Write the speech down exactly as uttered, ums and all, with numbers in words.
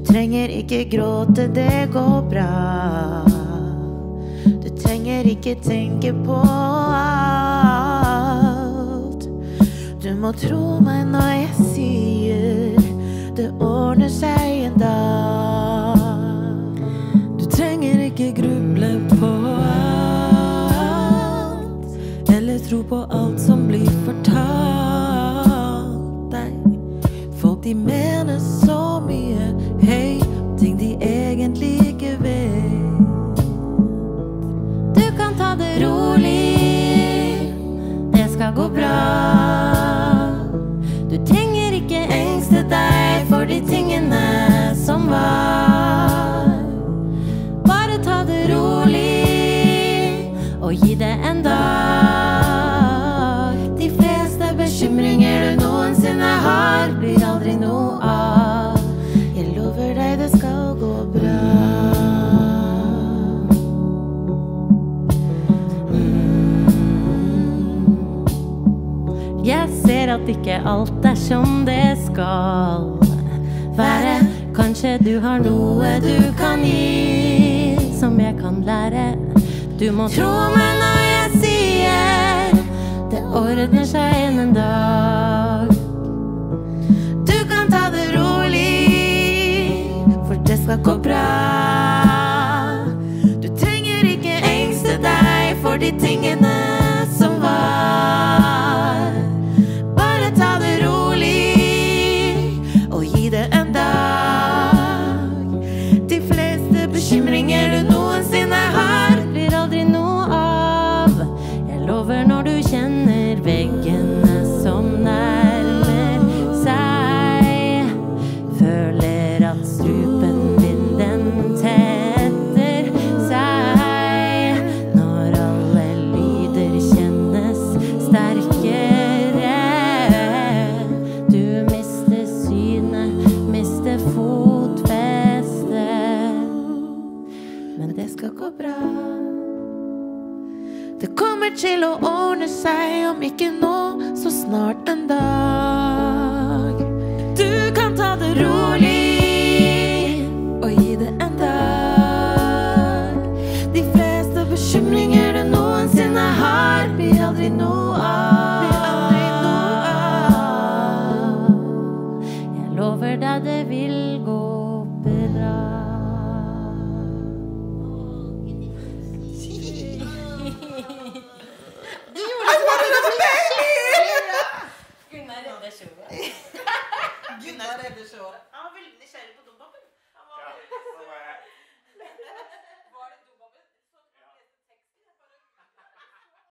trenger ikke gråte, det går bra. Du trenger ikke tenke på alt. Du må tro meg når jeg sier det ordner seg en dag. Du trenger ikke gruble på alt, eller tro på alt som blir fortalt deg. Folk de mener så mye, hei, ting de egentlig ikke vet. Du kan ta det rolig, det skal gå bra. Du trenger ikke engste deg for de tingene som var. Bare ta det rolig og gi det en dag. De fleste bekymringer du noensinne har, blir aldri noe av. Jeg lover deg det skal gå bra. Jeg ser at ikke alt er som det skal være. Kanskje du har noe du kan gi, som jeg kan lære. Du må tro meg når jeg sier det ordner seg en dag. Du kan ta det rolig, for det skal gå bra. Du trenger ikke engste deg for de tingene som var. Bare ta det rolig og gi det en dag. De fleste bekymringer du noensinne har, blir aldri noe av. Jeg lover når du kjenner veggene som nærmer seg, føler at strupen din den tetter seg. Når alle lyder kjennes sterkere, du mister synet, mister fotfestet. Men det skal gå bra. Det kommer til å ordne seg, om ikke nå, så snart en dag. Du kan ta det rolig og gi det en dag. De fleste bekymringer du noensinne har, blir aldri noe av. Jeg lover deg det vil gå bra. Gunnar redder showet.